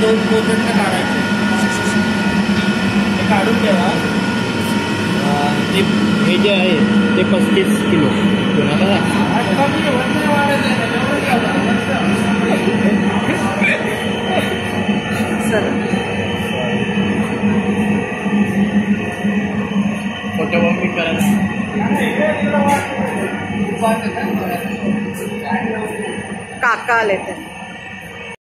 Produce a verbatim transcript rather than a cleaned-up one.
दोन कोकणनं काढायचे, ते काढून ठेवा. ते हे जे आहे ते पस्तीस किलो बघा. फोटोकॉपी करायला काका आले ते.